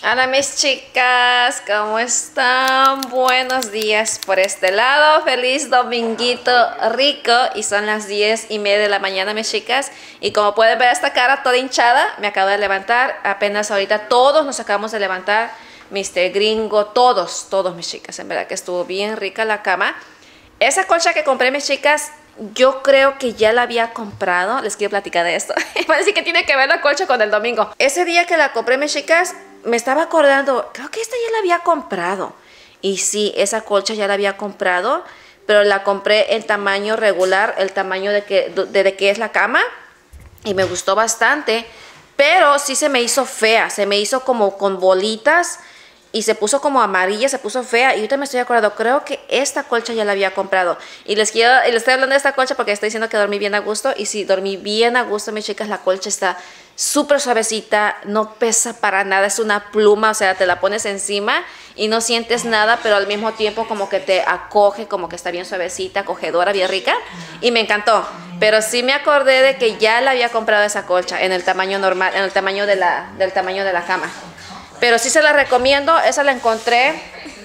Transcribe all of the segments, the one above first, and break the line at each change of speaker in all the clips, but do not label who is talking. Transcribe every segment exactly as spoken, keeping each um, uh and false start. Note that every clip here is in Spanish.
Hola mis chicas, ¿cómo están? Buenos días por este lado, feliz dominguito rico y son las diez y media de la mañana mis chicas y como pueden ver esta cara toda hinchada, me acabo de levantar, apenas ahorita todos nos acabamos de levantar, mister Gringo, todos, todos mis chicas, en verdad que estuvo bien rica la cama. Esa colcha que compré mis chicas, yo creo que ya la había comprado, les quiero platicar de esto, parece que tiene que ver la colcha con el domingo. Ese día que la compré mis chicas, me estaba acordando, creo que esta ya la había comprado. Y sí, esa colcha ya la había comprado, pero la compré en tamaño regular, el tamaño de que, de, de que es la cama. Y me gustó bastante, pero sí se me hizo fea, se me hizo como con bolitas. Y se puso como amarilla, se puso fea. Y ahorita me estoy acordando, creo que esta colcha ya la había comprado. Y les quiero, y les estoy hablando de esta colcha porque estoy diciendo que dormí bien a gusto. Y sí, dormí bien a gusto, mis chicas. La colcha está súper suavecita, no pesa para nada. Es una pluma, o sea, te la pones encima y no sientes nada, pero al mismo tiempo como que te acoge, como que está bien suavecita, acogedora, bien rica. Y me encantó. Pero sí me acordé de que ya la había comprado esa colcha en el tamaño normal, en el tamaño de la, del tamaño de la cama. Pero sí se la recomiendo, esa la encontré.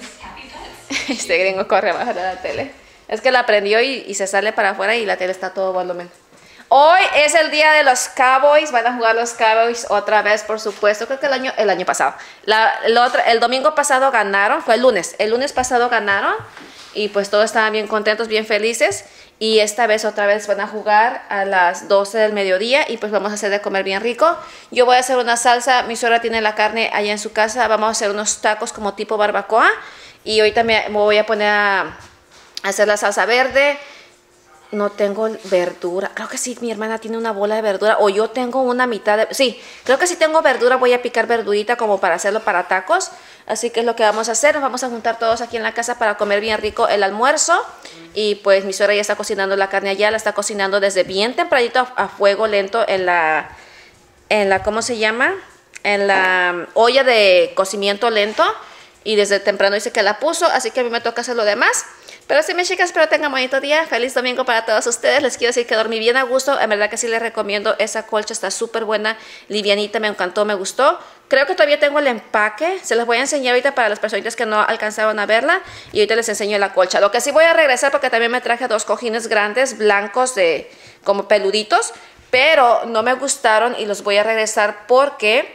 Este gringo corre abajo de la tele. Es que la prendió y, y se sale para afuera y la tele está a todo volumen. Hoy es el día de los Cowboys, van a jugar los Cowboys otra vez, por supuesto. Creo que el año, el año pasado. La, el, otro, el domingo pasado ganaron, fue el lunes. El lunes pasado ganaron y pues todos estaban bien contentos, bien felices. Y esta vez otra vez van a jugar a las doce del mediodía y pues vamos a hacer de comer bien rico. Yo voy a hacer una salsa, mi suegra tiene la carne allá en su casa, vamos a hacer unos tacos como tipo barbacoa. Y ahorita me, me voy a poner a hacer la salsa verde. No tengo verdura, creo que sí, mi hermana tiene una bola de verdura o yo tengo una mitad de... Sí, creo que sí tengo verdura, voy a picar verdurita como para hacerlo para tacos. Así que es lo que vamos a hacer, nos vamos a juntar todos aquí en la casa para comer bien rico el almuerzo. Y pues mi suegra ya está cocinando la carne allá, la está cocinando desde bien tempranito a, a fuego lento en la, en la, ¿cómo se llama? En la olla de cocimiento lento. Y desde temprano dice que la puso, así que a mí me toca hacer lo demás. Pero sí, mis chicas, espero tengan un bonito día. Feliz domingo para todos ustedes. Les quiero decir que dormí bien a gusto. En verdad que sí les recomiendo. Esa colcha está súper buena, livianita, me encantó, me gustó. Creo que todavía tengo el empaque. Se los voy a enseñar ahorita para las personitas que no alcanzaron a verla. Y ahorita les enseño la colcha. Lo que sí voy a regresar porque también me traje dos cojines grandes, blancos, de como peluditos. Pero no me gustaron y los voy a regresar porque...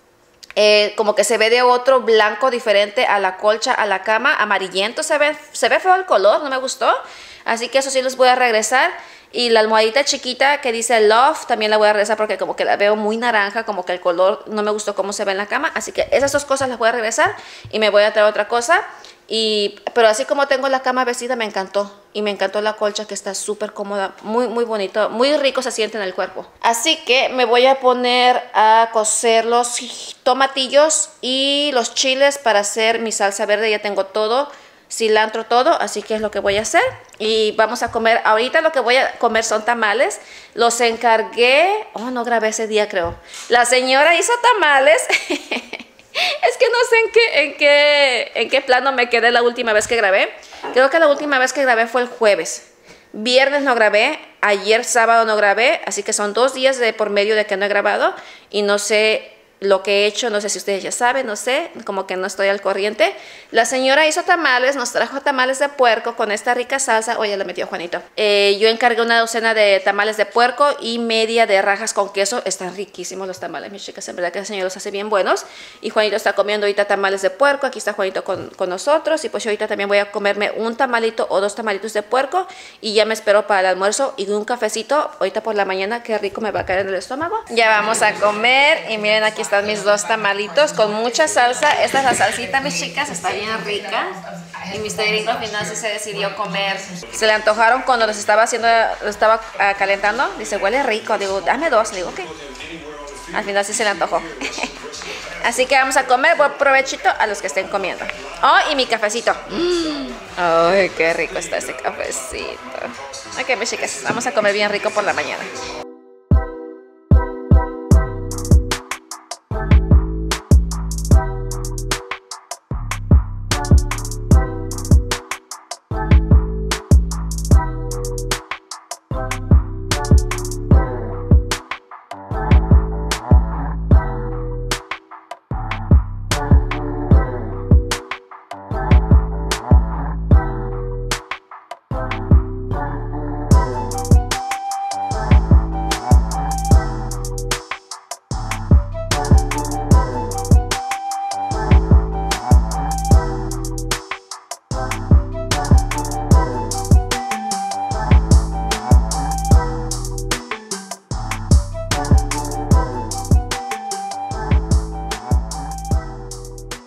Eh, como que se ve de otro blanco diferente a la colcha, a la cama, amarillento, se ve, se ve feo el color, no me gustó, así que eso sí los voy a regresar. Y la almohadita chiquita que dice Love también la voy a regresar porque como que la veo muy naranja, como que el color no me gustó cómo se ve en la cama, así que esas dos cosas las voy a regresar y me voy a traer otra cosa. Y, pero así como tengo la cama vestida me encantó y me encantó la colcha que está súper cómoda, muy muy bonito, muy rico se siente en el cuerpo. Así que me voy a poner a cocer los tomatillos y los chiles para hacer mi salsa verde, ya tengo todo, cilantro, todo, así que es lo que voy a hacer. Y vamos a comer, ahorita lo que voy a comer son tamales, los encargué, oh no grabé ese día creo, la señora hizo tamales. Es que no sé en qué, en, qué, en qué plano me quedé la última vez que grabé. Creo que la última vez que grabé fue el jueves. Viernes no grabé, ayer sábado no grabé, así que son dos días de por medio de que no he grabado. Y no sé lo que he hecho, no sé si ustedes ya saben, no sé, como que no estoy al corriente. La señora hizo tamales, nos trajo tamales de puerco con esta rica salsa. Oye, le metió Juanito. Eh, yo encargué una docena de tamales de puerco y media de rajas con queso. Están riquísimos los tamales, mis chicas. En verdad que la señora los hace bien buenos. Y Juanito está comiendo ahorita tamales de puerco. Aquí está Juanito con, con nosotros. Y pues yo ahorita también voy a comerme un tamalito o dos tamalitos de puerco. Y ya me espero para el almuerzo y un cafecito ahorita por la mañana. Qué rico me va a caer en el estómago. Ya vamos a comer. Y miren, aquí están mis dos tamalitos con mucha salsa. Esta es la salsita, mis chicas, está bien rica. Y mister Gringo al final sí se decidió comer. Se le antojaron cuando los estaba haciendo, los estaba uh, calentando. Dice, huele rico. Digo, dame dos. Le digo, ok. Al final sí se le antojó. Así que vamos a comer. Buen provechito a los que estén comiendo. Oh, y mi cafecito. Mm. Ay, qué rico está este cafecito. Ok, mis chicas, vamos a comer bien rico por la mañana.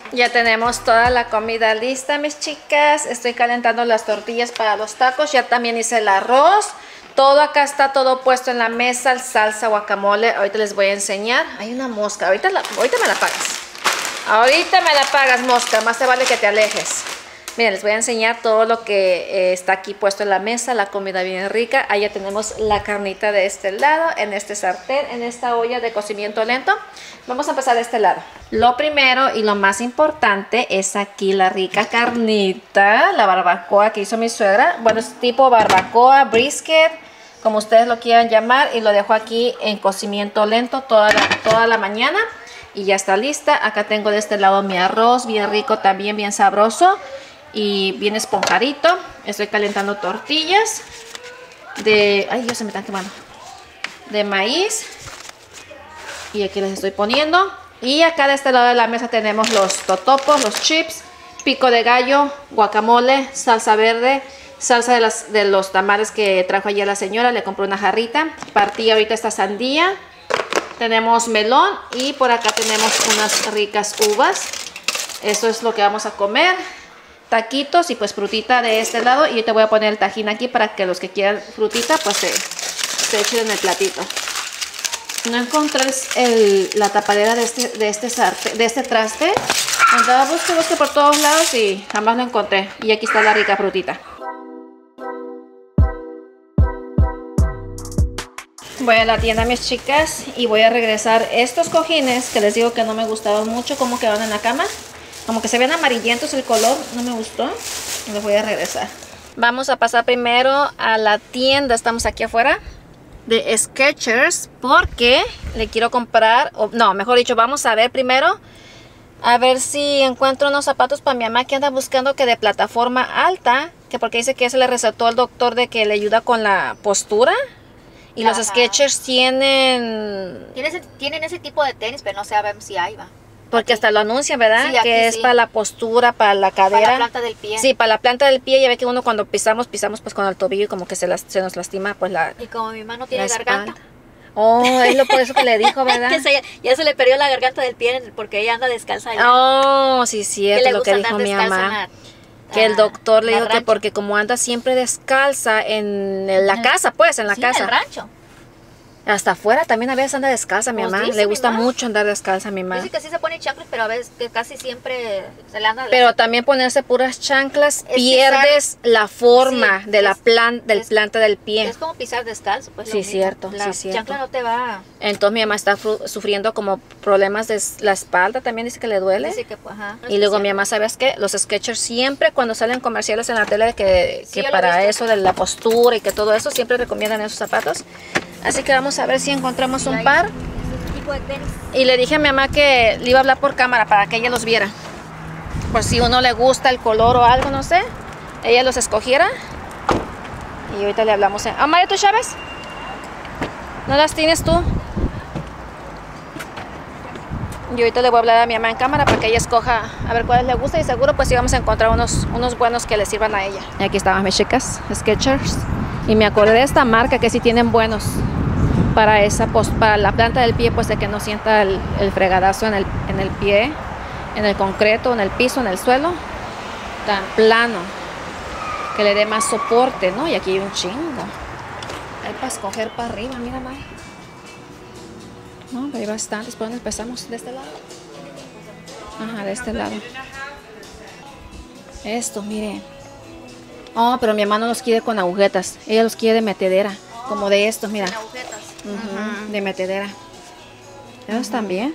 Ya tenemos toda la comida lista, mis chicas. Estoy calentando las tortillas para los tacos. Ya también hice el arroz. Todo acá está todo puesto en la mesa. Salsa, guacamole. Ahorita les voy a enseñar. Hay una mosca. Ahorita, la, ahorita me la pagas. Ahorita me la pagas, mosca. Más te vale que te alejes. Miren, les voy a enseñar todo lo que eh, está aquí puesto en la mesa. La comida bien rica. Ahí ya tenemos la carnita de este lado. En este sartén, en esta olla de cocimiento lento. Vamos a empezar de este lado. Lo primero y lo más importante es aquí la rica carnita. La barbacoa que hizo mi suegra. Bueno, es tipo barbacoa, brisket, como ustedes lo quieran llamar. Y lo dejo aquí en cocimiento lento toda la, toda la mañana. Y ya está lista. Acá tengo de este lado mi arroz. Bien rico también, bien sabroso. Y bien esponjadito. Estoy calentando tortillas de... Ay, Dios, se me están quemando. De maíz. Y aquí les estoy poniendo. Y acá de este lado de la mesa tenemos los totopos, los chips, pico de gallo, guacamole, salsa verde, salsa de, las, de los tamales que trajo ayer la señora. Le compré una jarrita. Partí ahorita esta sandía. Tenemos melón. Y por acá tenemos unas ricas uvas. Eso es lo que vamos a comer. Taquitos y pues frutita de este lado. Y yo te voy a poner el tajín aquí para que los que quieran frutita pues se, se echen en el platito. No encontré el, la tapadera de este, de, este sartén, de este traste. Andaba busque, busque por todos lados y jamás lo encontré. Y aquí está la rica frutita. Voy a la tienda, mis chicas, y voy a regresar estos cojines que les digo que no me gustaban mucho cómo quedaron en la cama. Como que se ven amarillentos el color, no me gustó. Los voy a regresar. Vamos a pasar primero a la tienda, estamos aquí afuera, de Skechers, porque le quiero comprar, o no, mejor dicho, vamos a ver primero, a ver si encuentro unos zapatos para mi mamá que anda buscando que de plataforma alta, que porque dice que eso le recetó el doctor de que le ayuda con la postura. Y ajá, los Skechers tienen...
Tienen ese, tienen ese tipo de tenis, pero no sabemos si hay, va.
Porque hasta lo anuncian, ¿verdad?
Sí,
que es
sí,
para la postura, para la cadera.
Para la planta del pie.
Sí, para la planta del pie. Ya ve que uno cuando pisamos, pisamos pues con el tobillo y como que se, las, se nos lastima pues la...
Y como mi mamá no tiene garganta.
Oh, es lo por eso que le dijo, ¿verdad?
que se, ya se le perdió la garganta del pie porque ella anda descalza allá.
Oh, sí, cierto, que lo que dijo mi mamá. La, que el doctor le dijo rancho. Que porque como anda siempre descalza en la en casa, pues, en la
sí,
casa.
En el rancho.
Hasta afuera también a veces anda descalza mi mamá. Le gusta mucho andar descalza a mi mamá.
Dice que sí se pone chanclas, pero a veces que casi siempre se le anda...
Pero también ponerse puras chanclas, es pierdes pisar, la forma sí, de la plan, del es, planta del pie.
Es como pisar descalzo. Pues
sí, cierto,
la
sí, cierto.
chancla no te va...
Entonces mi mamá está sufriendo como problemas de la espalda, también dice que le duele.
Dice que, ajá, no
y luego cierto. Mi mamá, ¿sabes qué? Los Skechers siempre cuando salen comerciales en la tele que,
sí,
que para eso de la postura y que todo eso, siempre recomiendan esos zapatos. Así que vamos a ver si encontramos un par.
Tipo de tenis.
Y le dije a mi mamá que le iba a hablar por cámara para que ella los viera. Por si uno le gusta el color o algo, no sé. Ella los escogiera. Y ahorita le hablamos. ¿Ah, María, tú Chávez? ¿No las tienes tú? Y ahorita le voy a hablar a mi mamá en cámara para que ella escoja a ver cuáles le gusta. Y seguro pues íbamos a encontrar unos, unos buenos que le sirvan a ella. Y aquí estaban mis chicas, Skechers. Y me acordé de esta marca que sí tienen buenos para esa para la planta del pie, pues de que no sienta el, el fregadazo en el, en el pie, en el concreto, en el piso, en el suelo, tan plano, que le dé más soporte, ¿no? Y aquí hay un chingo. Hay para escoger para arriba, mira, May. No, pero hay bastantes. ¿Por dónde empezamos? ¿De este lado? Ajá, de este lado. Esto, mire. Oh, pero mi mamá no los quiere con agujetas. Ella los quiere de metedera. Oh, como de estos, mira.
Con agujetas.
Uh -huh, de metedera. Esos uh -huh. también.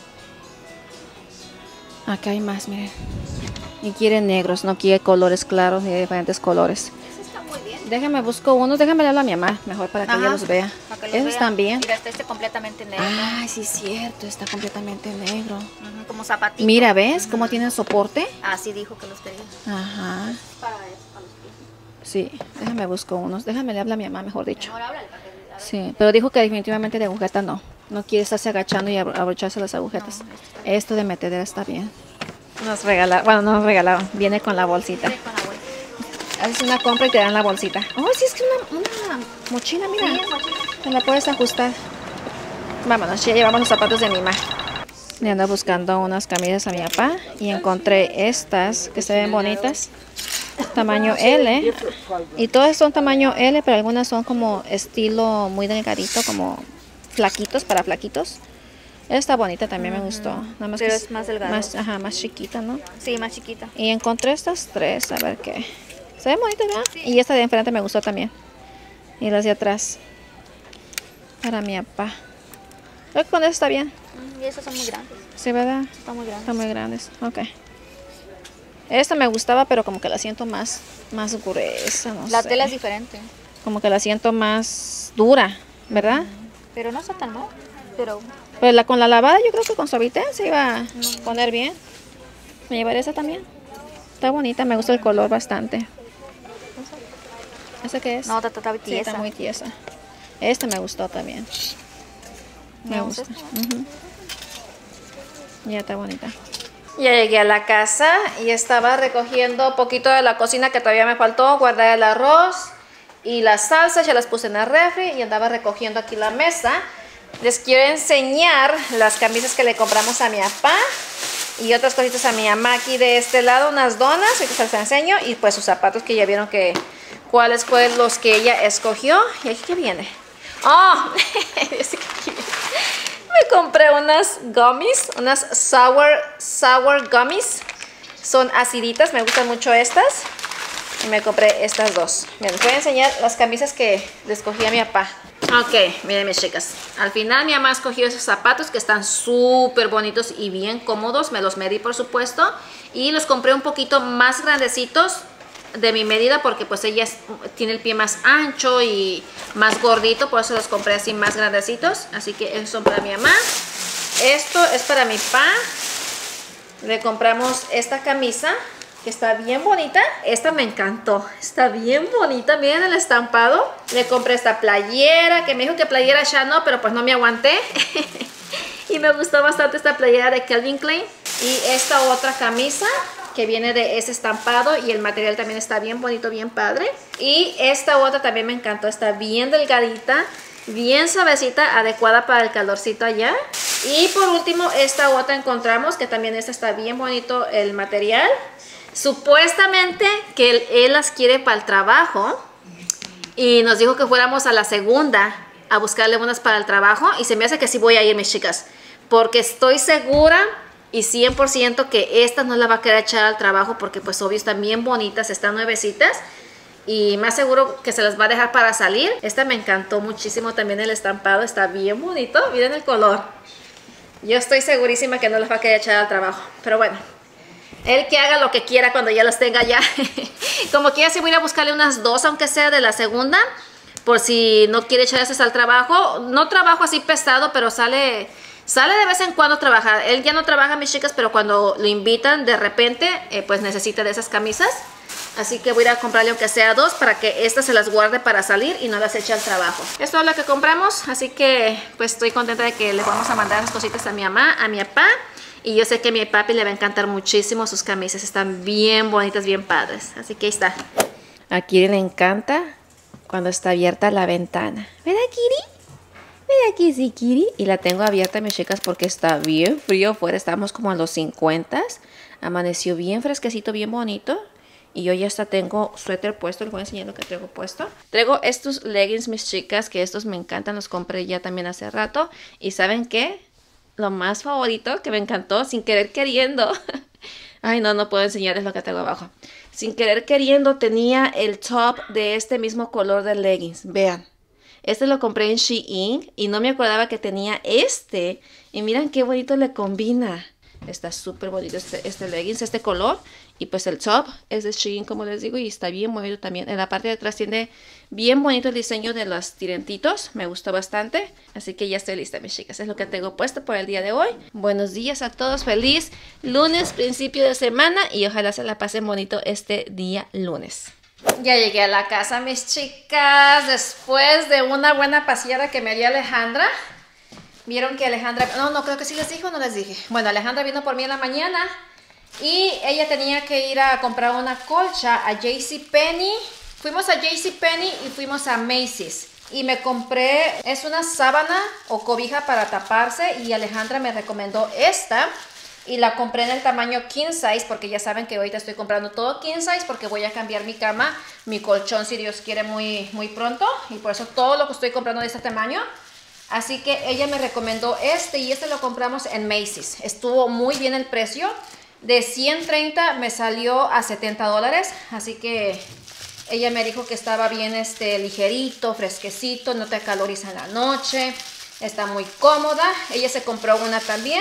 Acá hay más, miren. Y quiere negros, no quiere colores claros ni de diferentes colores.
Eso está muy bien.
Déjame busco unos, déjame leerlo a mi mamá, mejor para que Ajá, ella los vea.
Los
Esos
vea.
también.
Mira, este está completamente negro.
Ay, sí es cierto, está completamente negro. Uh
-huh, como zapatito.
Mira, ¿ves uh -huh. cómo tienen soporte?
Ah, sí dijo que los quería.
Ajá.
Para eso, para los pies.
Sí, déjame busco unos, déjame le habla a mi mamá, mejor dicho.
Mejor háblale para que le hable.
Sí, pero dijo que definitivamente de agujeta no. No quiere estarse agachando y abrocharse las agujetas. No, esto, esto de metedera está bien. Nos regalaron, bueno, no nos regalaron, viene con la bolsita.
Viene con la bolsita.
Haces una compra y te dan la bolsita. Oh, sí, es que una, una mochila, mira.
Sí, mochila.
Te la puedes ajustar. Vámonos, ya llevamos los zapatos de mi mamá. Le ando buscando unas camisas a mi papá y encontré estas que se ven bonitas. Tamaño L. Y todas son tamaño L, pero algunas son como estilo muy delgadito, como flaquitos, para flaquitos. Esta bonita también uh-huh. me gustó. Nada más
pero
que
es más delgada.
Más, ajá, más chiquita, ¿no?
Sí, más chiquita.
Y encontré estas tres, a ver qué. Se ven bonitas, ¿verdad? Sí. Y esta de enfrente me gustó también. Y las de atrás. Para mi papá. Creo que con esta está bien.
Y esas son muy grandes.
Sí, ¿verdad?
Están muy grandes.
Están muy grandes. Ok. Esta me gustaba, pero como que la siento más, más gruesa, no
La
sé.
tela es diferente.
Como que la siento más dura, ¿verdad?
Mm, pero no está tan mal. Pero...
Pues la, con la lavada yo creo que con suavitel se iba a mm. poner bien. Me llevaré esa también. Está bonita, me gusta el color bastante. ¿Esa qué es?
No, está, está tiesa.
Sí, está muy tiesa. Esta me gustó también. Me, me gusta. Uh-huh. Ya está bonita. Ya llegué a la casa y estaba recogiendo un poquito de la cocina que todavía me faltó. Guardé el arroz y las salsas, ya las puse en el refri y andaba recogiendo aquí la mesa. Les quiero enseñar las camisas que le compramos a mi papá y otras cositas a mi mamá aquí de este lado, unas donas, que se las enseño, y pues sus zapatos que ya vieron que cuáles fueron los que ella escogió. ¿Y aquí qué viene? ¡Oh! Me compré unas gummies, unas sour, sour gummies. Son aciditas, me gustan mucho estas. Y me compré estas dos. Miren, les voy a enseñar las camisas que le escogí a mi papá. Ok, miren mis chicas. Al final mi mamá escogió esos zapatos que están súper bonitos y bien cómodos. Me los medí por supuesto. Y los compré un poquito más grandecitos de mi medida porque pues ella es, tiene el pie más ancho y más gordito, por eso los compré así más grandecitos. Así que esos son para mi mamá. Esto es para mi papá. Le compramos esta camisa que está bien bonita. Esta me encantó, está bien bonita, miren el estampado. Le compré esta playera que me dijo que playera ya no, pero pues no me aguanté. Y me gustó bastante esta playera de Calvin Klein. Y esta otra camisa que viene de ese estampado y el material también está bien bonito, bien padre. Y esta otra también me encantó, está bien delgadita, bien suavecita, adecuada para el calorcito allá. Y por último esta otra encontramos que también esta está bien bonito el material. Supuestamente que él, él las quiere para el trabajo y nos dijo que fuéramos a la segunda a buscarle unas para el trabajo y se me hace que sí voy a ir, mis chicas, porque estoy segura y cien por ciento que esta no la va a querer echar al trabajo porque pues obvio están bien bonitas, están nuevecitas y más seguro que se las va a dejar para salir. Esta me encantó muchísimo también, el estampado está bien bonito, miren el color. Yo estoy segurísima que no las va a querer echar al trabajo, pero bueno, él que haga lo que quiera cuando ya las tenga ya. Como quiera sí voy a ir a buscarle unas dos aunque sea de la segunda, por si no quiere echar esas al trabajo. No trabajo así pesado, pero sale... Sale de vez en cuando a trabajar. Él ya no trabaja, mis chicas, pero cuando lo invitan de repente, eh, pues necesita de esas camisas. Así que voy a ir a comprarle aunque sea dos para que estas se las guarde para salir y no las eche al trabajo. Esto es lo que compramos, así que pues estoy contenta de que le vamos a mandar esas cositas a mi mamá, a mi papá. Y yo sé que a mi papi le va a encantar muchísimo sus camisas. Están bien bonitas, bien padres. Así que ahí está. A Kiri le encanta cuando está abierta la ventana. ¿Verdad, Kiri? Mira aquí, sí, Kiri. Y la tengo abierta, mis chicas, porque está bien frío afuera. Estamos como en los cincuenta. Amaneció bien fresquecito, bien bonito. Y yo ya hasta tengo suéter puesto. Les voy a enseñar lo que traigo puesto. Traigo estos leggings, mis chicas, que estos me encantan. Los compré ya también hace rato. ¿Y saben qué? Lo más favorito que me encantó, sin querer queriendo. Ay, no, no puedo enseñarles lo que traigo abajo. Sin querer queriendo tenía el top de este mismo color de leggings. Vean. Este lo compré en Shein y no me acordaba que tenía este. Y miren qué bonito le combina. Está súper bonito este, este leggings, este color. Y pues el top es de Shein, como les digo, y está bien bonito también. En la parte de atrás tiene bien bonito el diseño de los tirentitos. Me gustó bastante. Así que ya estoy lista, mis chicas. Es lo que tengo puesto por el día de hoy. Buenos días a todos. Feliz lunes, principio de semana. Y ojalá se la pasen bonito este día lunes. Ya llegué a la casa, mis chicas, después de una buena paseada que me dio Alejandra. Vieron que Alejandra... No, no, creo que sí les dije o no les dije. Bueno, Alejandra vino por mí en la mañana y ella tenía que ir a comprar una colcha a JCPenney. Fuimos a JCPenney y fuimos a Macy's. Y me compré, es una sábana o cobija para taparse y Alejandra me recomendó esta. Y la compré en el tamaño king size porque ya saben que ahorita estoy comprando todo king size porque voy a cambiar mi cama, mi colchón si Dios quiere muy, muy pronto. Y por eso todo lo que estoy comprando de este tamaño. Así que ella me recomendó este y este lo compramos en Macy's. Estuvo muy bien el precio. De ciento treinta me salió a setenta dólares. Así que ella me dijo que estaba bien este, ligerito, fresquecito, no te acaloriza en la noche. Está muy cómoda. Ella se compró una también.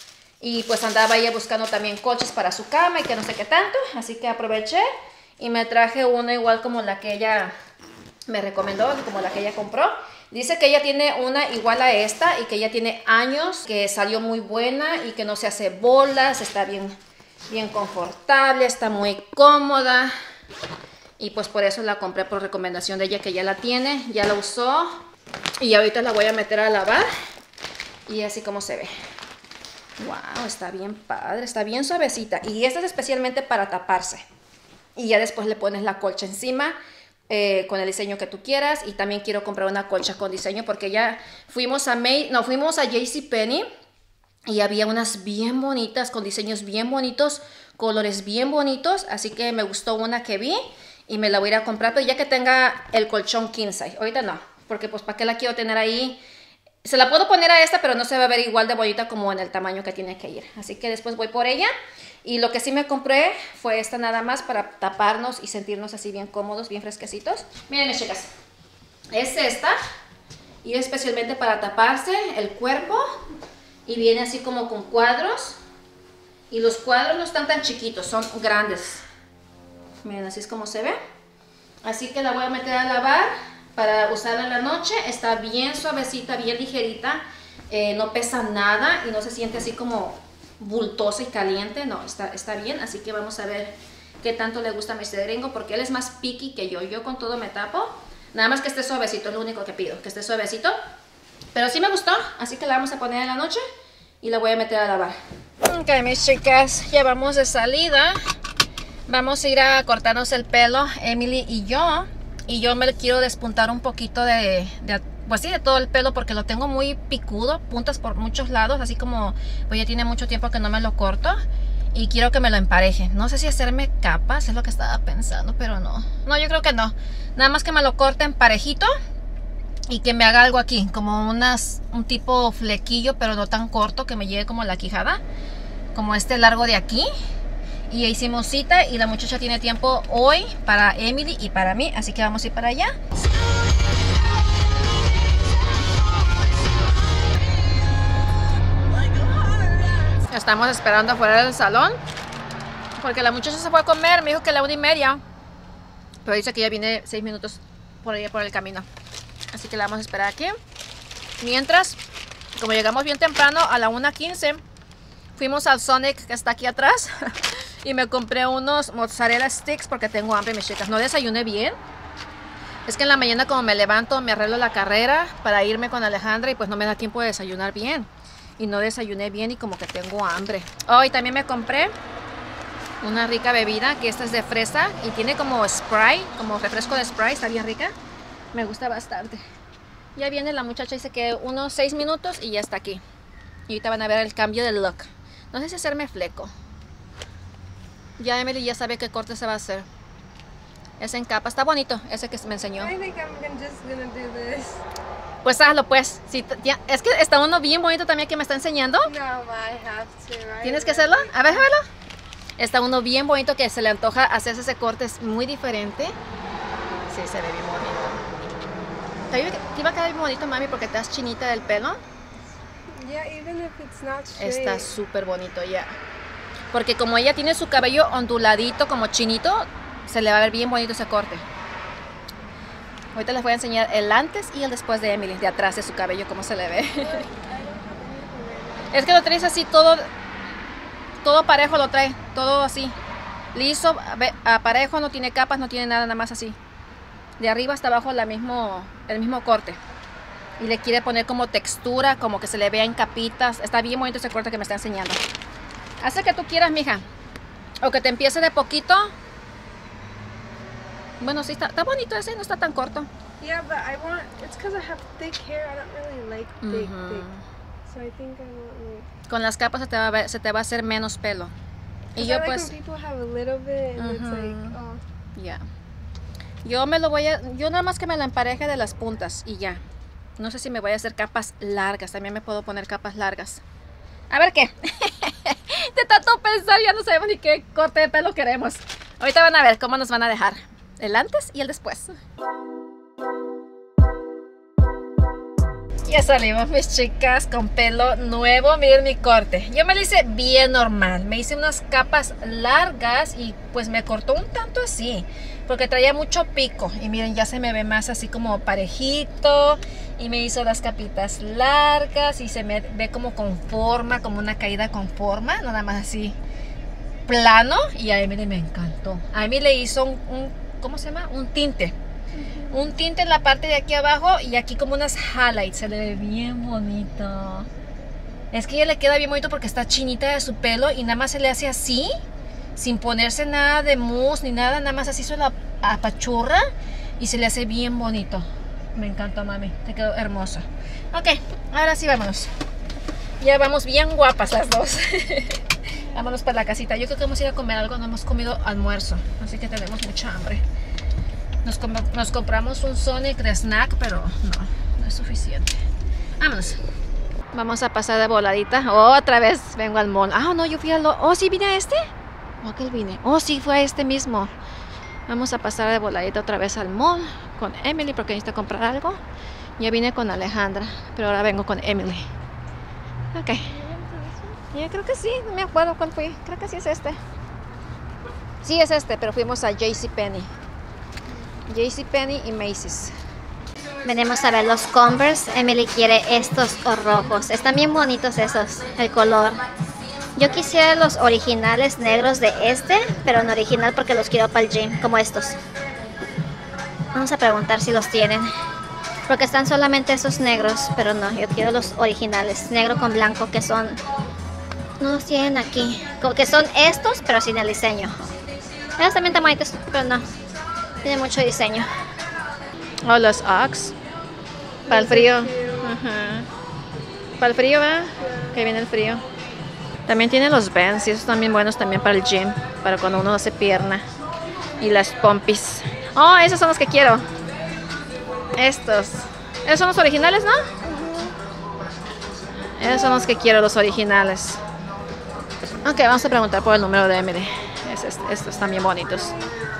Y pues andaba ella buscando también colchas para su cama y que no sé qué tanto. Así que aproveché y me traje una igual como la que ella me recomendó, como la que ella compró. Dice que ella tiene una igual a esta y que ella tiene años, que salió muy buena y que no se hace bolas, está bien, bien confortable, está muy cómoda. Y pues por eso la compré por recomendación de ella que ya la tiene, ya la usó. Y ahorita la voy a meter a lavar y así como se ve. Wow, está bien padre, está bien suavecita. Y esta es especialmente para taparse. Y ya después le pones la colcha encima eh, con el diseño que tú quieras. Y también quiero comprar una colcha con diseño porque ya fuimos a May, no, fuimos a JCPenney y había unas bien bonitas con diseños bien bonitos, colores bien bonitos. Así que me gustó una que vi y me la voy a ir a comprar. Pero ya que tenga el colchón king size, ahorita no, porque pues para qué la quiero tener ahí. Se la puedo poner a esta, pero no se va a ver igual de bonita como en el tamaño que tiene que ir. Así que después voy por ella. Y lo que sí me compré fue esta nada más para taparnos y sentirnos así bien cómodos, bien fresquecitos. Miren, chicas, es esta. Y es especialmente para taparse el cuerpo. Y viene así como con cuadros. Y los cuadros no están tan chiquitos, son grandes. Miren, así es como se ve. Así que la voy a meter a lavar para usarla en la noche. Está bien suavecita, bien ligerita, eh, no pesa nada y no se siente así como bultosa y caliente. No, está, está bien, así que vamos a ver qué tanto le gusta a mister Gringo porque él es más picky que yo. Yo con todo me tapo, nada más que esté suavecito, es lo único que pido, que esté suavecito. Pero sí me gustó, así que la vamos a poner en la noche y la voy a meter a lavar. Ok, mis chicas, ya vamos de salida. Vamos a ir a cortarnos el pelo, Emily y yo. Y yo me quiero despuntar un poquito de, de, pues sí, de todo el pelo porque lo tengo muy picudo, puntas por muchos lados, así como pues ya tiene mucho tiempo que no me lo corto. Y quiero que me lo empareje. No sé si hacerme capas, es lo que estaba pensando, pero no. No, yo creo que no. Nada más que me lo corte en parejito y que me haga algo aquí, como unas, un tipo flequillo, pero no tan corto, que me llegue como la quijada, como este largo de aquí. Y hicimos cita y la muchacha tiene tiempo hoy para Emily y para mí, así que vamos a ir para allá. Estamos esperando afuera del salón porque la muchacha se fue a comer, me dijo que a la una y media, pero dice que ya viene seis minutos por allá por el camino, así que la vamos a esperar aquí. Mientras, como llegamos bien temprano a la una quince, fuimos al Sonic que está aquí atrás y me compré unos mozzarella sticks porque tengo hambre, mis chicas. No desayuné bien. Es que en la mañana como me levanto, me arreglo la carrera para irme con Alejandra y pues no me da tiempo de desayunar bien. Y no desayuné bien y como que tengo hambre. Oh, y también me compré una rica bebida, que esta es de fresa y tiene como Sprite, como refresco de Sprite, está bien rica. Me gusta bastante. Ya viene la muchacha, dice que unos seis minutos y ya está aquí. Y ahorita van a ver el cambio de look. No sé si hacerme fleco. Ya Emily ya sabe qué corte se va a hacer. Es en capa, está bonito ese que me enseñó.
I think I'm gonna- just gonna do this.
Pues hazlo pues. Si te- ya- es que está uno bien bonito también que me está enseñando.
No, I have to, right?
¿Tienes que hacerlo? A ver, déjalo. Está uno bien bonito que se le antoja hacerse ese corte, es muy diferente. Sí, se ve bien bonito. Te iba- te iba a quedar bien bonito, mami, porque estás chinita del pelo.
Yeah, even if it's not straight.
Está súper bonito ya. Porque como ella tiene su cabello onduladito, como chinito, se le va a ver bien bonito ese corte. Ahorita les voy a enseñar el antes y el después de Emily, de atrás de su cabello, cómo se le ve. Es que lo traes así todo, todo parejo lo trae, todo así. Liso, ve- a parejo, no tiene capas, no tiene nada, nada más así. De arriba hasta abajo la mismo, el mismo corte. Y le quiere poner como textura, como que se le vea en capitas. Está bien bonito ese corte que me está enseñando. Hace que tú quieras, mija. O que te empiece de poquito. Bueno, sí, está, está bonito ese, no está tan corto.
Yeah, but I want. It's because I have thick hair. I don't really like thick,
Ujú.
thick. So I think I want like.
Con las capas se te va a ver- se te va a hacer menos pelo. Y
'Cause I
yo
like
pues,
when people have a little bit and it's like,
Ujú.
oh.
ya. Yo me lo voy a, yo nada más que me la empareje de las puntas y ya. No sé si me voy a hacer capas largas. También me puedo poner capas largas. A ver qué. De tanto pensar ya no sabemos ni qué corte de pelo queremos. Ahorita van a ver cómo nos van a dejar. El antes y el después. Ya salimos, mis chicas, con pelo nuevo. Miren mi corte. Yo me lo hice bien normal. Me hice unas capas largas y pues me cortó un tanto así, porque traía mucho pico. Y miren, ya se me ve más así como parejito. Y me hizo las capitas largas y se me ve como con forma, como una caída con forma. Nada más así plano. Y a Emily me encantó. A Emily le hizo un, un ¿cómo se llama? Un tinte. Un tinte en la parte de aquí abajo y aquí como unas highlights. Se le ve bien bonito. Es que ella le queda bien bonito porque está chinita de su pelo y nada más se le hace así, sin ponerse nada de mousse ni nada, nada más así se la apachurra y se le hace bien bonito. Me encantó, mami, te quedó hermoso. Ok, ahora sí vámonos. Ya vamos bien guapas las dos. Vámonos para la casita. Yo creo que vamos a ir a comer algo, no hemos comido almuerzo, así que tenemos mucha hambre. Nos, com nos compramos un Sonic de snack, pero no, no es suficiente. Vámonos. Vamos a pasar de voladita. Otra vez vengo al mall. Ah, no, yo fui al... Oh, sí, vine a este. ¿O a qué vine? Oh, sí, fue a este mismo. Vamos a pasar de voladita otra vez al mall con Emily porque necesito comprar algo. Ya vine con Alejandra, pero ahora vengo con Emily. Ok. Yo creo que sí, no me acuerdo cuál fui. Creo que sí es este. Sí es este, pero fuimos a JCPenney. JCPenney y Macy's.
Venimos a ver los Converse. Emily quiere estos rojos. Están bien bonitos esos, el color. Yo quisiera los originales negros de este, pero no original porque los quiero para el gym, como estos. Vamos a preguntar si los tienen. Porque están solamente esos negros, pero no, yo quiero los originales, negro con blanco, que son... No los tienen aquí. Como que son estos, pero sin el diseño. Estos también están bonitos, pero no. Tiene mucho diseño.
Oh, los Ox. Para el frío. Ajá. Para el frío, ¿verdad? Que viene el frío. También tiene los Vans y esos también buenos también para el gym. Para cuando uno hace pierna. Y las pompis. Oh, esos son los que quiero. Estos. Esos son los originales, ¿no? Esos son los que quiero, los originales. Ok, vamos a preguntar por el número de Emily. Es este, estos también bonitos.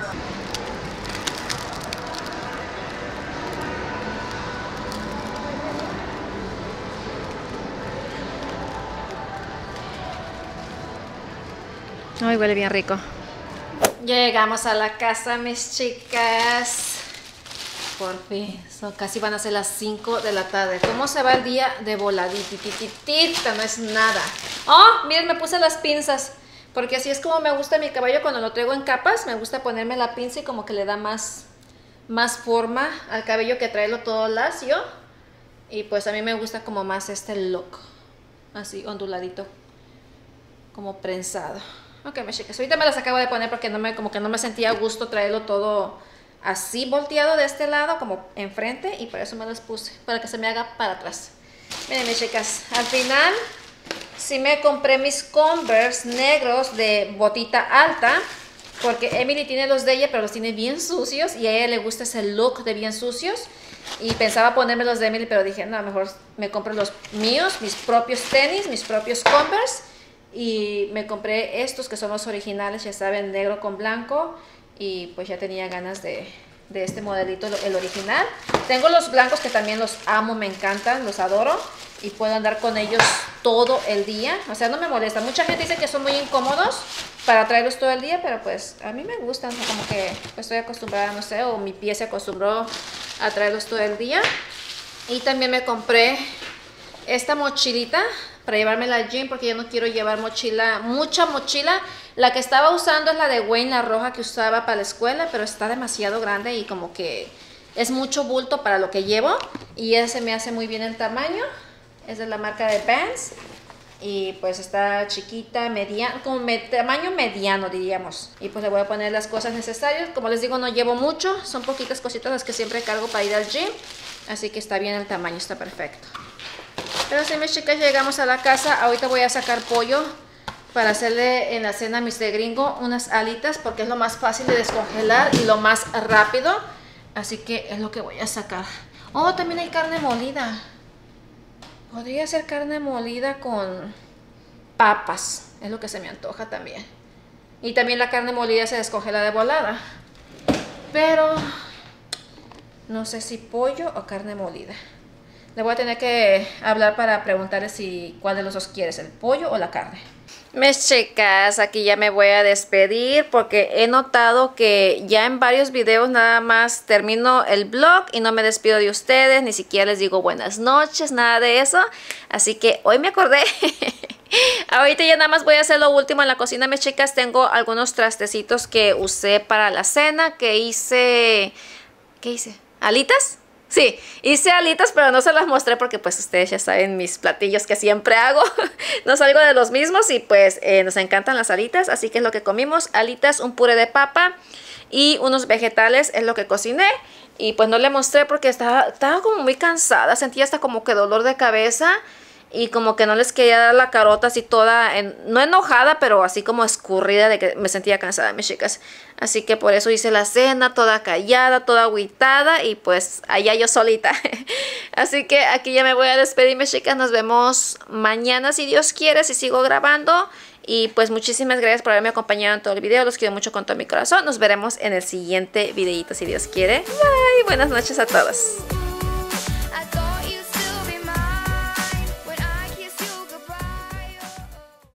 Ay, huele bien rico. Llegamos a la casa, mis chicas. Por fin, so, casi van a ser las cinco de la tarde. ¿Cómo se va el día de voladitititita? No es nada. Oh, miren, me puse las pinzas. Porque así es como me gusta mi cabello cuando lo traigo en capas. Me gusta ponerme la pinza y como que le da más, más forma al cabello que traerlo todo lacio. Y pues a mí me gusta como más este look. Así, onduladito. Como prensado. Ok, mis chicas, ahorita me las acabo de poner porque no me, como que no me sentía a gusto traerlo todo así volteado de este lado, como enfrente, y por eso me las puse, para que se me haga para atrás. Miren, mis chicas, al final sí me compré mis Converse negros de botita alta, porque Emily tiene los de ella, pero los tiene bien sucios, y a ella le gusta ese look de bien sucios, y pensaba ponerme los de Emily, pero dije, no, mejor me compro los míos, mis propios tenis, mis propios Converse. Y me compré estos que son los originales, ya saben, negro con blanco. Y pues ya tenía ganas de, de este modelito, el original. Tengo los blancos que también los amo, me encantan, los adoro. Y puedo andar con ellos todo el día. O sea, no me molesta. Mucha gente dice que son muy incómodos para traerlos todo el día, pero pues a mí me gustan. Como que pues, estoy acostumbrada, no sé, o mi pie se acostumbró a traerlos todo el día. Y también me compré esta mochilita para llevármela al gym, porque yo no quiero llevar mochila, mucha mochila. La que estaba usando es la de Wayne, la roja que usaba para la escuela, pero está demasiado grande y como que es mucho bulto para lo que llevo. Y ese me hace muy bien el tamaño. Es de la marca de Vans. Y pues está chiquita, mediana, como me, tamaño mediano diríamos. Y pues le voy a poner las cosas necesarias. Como les digo, no llevo mucho, son poquitas cositas las que siempre cargo para ir al gym. Así que está bien el tamaño, está perfecto. Pero sí, mis chicas, llegamos a la casa. Ahorita voy a sacar pollo para hacerle en la cena a mis de gringo unas alitas, porque es lo más fácil de descongelar y lo más rápido. Así que es lo que voy a sacar. Oh, también hay carne molida. Podría ser carne molida con papas. Es lo que se me antoja también. Y también la carne molida se descongela de volada. Pero no sé si pollo o carne molida. Le voy a tener que hablar para preguntarle si cuál de los dos quieres, el pollo o la carne. Mis chicas, aquí ya me voy a despedir porque he notado que ya en varios videos nada más termino el vlog y no me despido de ustedes, ni siquiera les digo buenas noches, nada de eso. Así que hoy me acordé. Ahorita ya nada más voy a hacer lo último en la cocina, mis chicas. Tengo algunos trastecitos que usé para la cena, que hice... ¿Qué hice? ¿Alitas? Sí, hice alitas, pero no se las mostré porque pues ustedes ya saben mis platillos que siempre hago. No salgo de los mismos y pues eh, nos encantan las alitas. Así que es lo que comimos, alitas, un puré de papa y unos vegetales es lo que cociné. Y pues no le mostré porque estaba, estaba como muy cansada, sentía hasta como que dolor de cabeza. Y como que no les quería dar la carota así toda, en, no enojada, pero así como escurrida de que me sentía cansada, mis chicas. Así que por eso hice la cena toda callada, toda agüitada y pues allá yo solita. Así que aquí ya me voy a despedir, mis chicas. Nos vemos mañana si Dios quiere, si sigo grabando. Y pues muchísimas gracias por haberme acompañado en todo el video. Los quiero mucho con todo mi corazón. Nos veremos en el siguiente videito si Dios quiere. Bye, buenas noches a todos.